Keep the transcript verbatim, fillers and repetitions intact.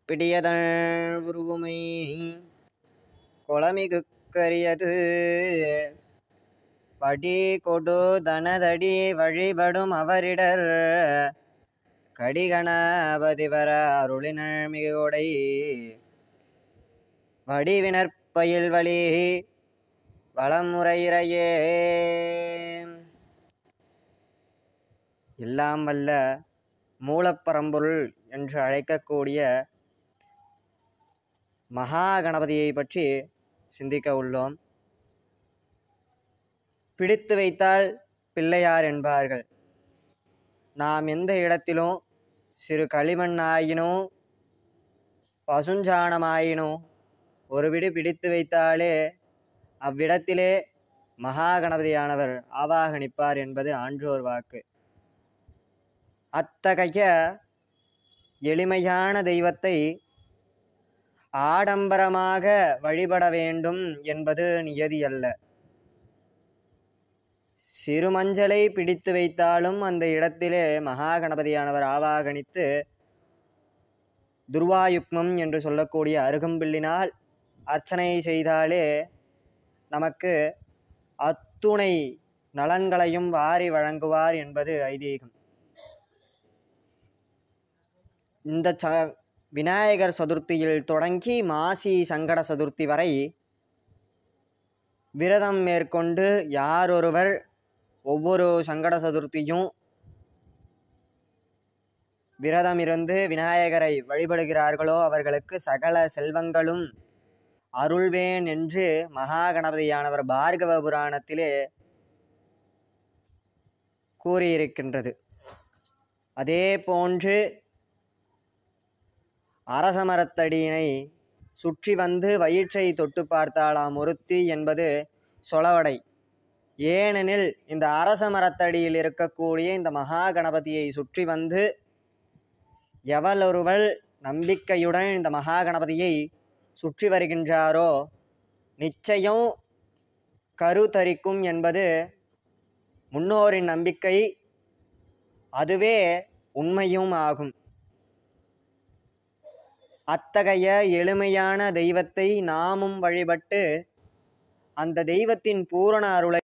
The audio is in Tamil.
பிடியதன் உருவுமை கொளமிகுக்கரியது படி கொடு தனதடி வழிபடும் அவரிடர் கடிகணபதிவர அருளினள் மிகுடை வடிவினற்பயில் வழி வளமுறையிறையே. எல்லாம் வல்ல மூலப்பரம்பொருள் என்று அழைக்கக்கூடிய மகா கணபதியை பற்றி சிந்திக்க உள்ளோம். பிடித்து வைத்தால் பிள்ளையார் என்பார்கள். நாம் எந்த இடத்திலும் சிறு களிமண்ணாயினும் பசுஞ்சாணமாயினும் ஒரு விடு பிடித்து வைத்தாலே அவ்விடத்திலே மகா கணபதியானவர் ஆவாகனிப்பார் என்பது ஆன்றோர் வாக்கு. அத்தகைய எளிமையான தெய்வத்தை ஆடம்பரமாக வழிபட வேண்டும் என்பது நியதி அல்ல. சிறுமஞ்சளை பிடித்து வைத்தாலும் அந்த இடத்திலே மகா கணபதியானவர் ஆவாகனித்து துர்வாயுக்மம் என்று சொல்லக்கூடிய அருகம்பில்லினால் அர்ச்சனை செய்தாலே நமக்கு அத்துணை நலன்களையும் வாரி வழங்குவார் என்பது ஐதீகம். இந்த ச விநாயகர் சதுர்த்தியில் தொடங்கி மாசி சங்கட சதுர்த்தி வரை விரதம் மேற்கொண்டு யாரொருவர் ஒவ்வொரு சங்கட சதுர்த்தியும் விரதம் இருந்து விநாயகரை வழிபடுகிறார்களோ அவர்களுக்கு சகல செல்வங்களும் அருள்வேன் என்று மகா கணபதியானவர் பார்கவ புராணத்திலே கூறியிருக்கின்றது. அதே போன்று அரசமரத்தடியினை சுற்றி வந்து வயிற்றை தொட்டு பார்த்தாளாம் ஒருத்தி என்பது சொலவடை. ஏனெனில் இந்த அரச மரத்தடியில் இருக்கக்கூடிய இந்த மகா கணபதியை சுற்றி வந்து எவளொருவள் நம்பிக்கையுடன் இந்த மகா கணபதியை சுற்றி வருகின்றாரோ நிச்சயம் கரு தரிக்கும் என்பது முன்னோரின் நம்பிக்கை. அதுவே உண்மையும் ஆகும். அத்தகைய எளிமையான தெய்வத்தை நாமும் வழிபட்டு அந்த தெய்வத்தின் பூரண அருளை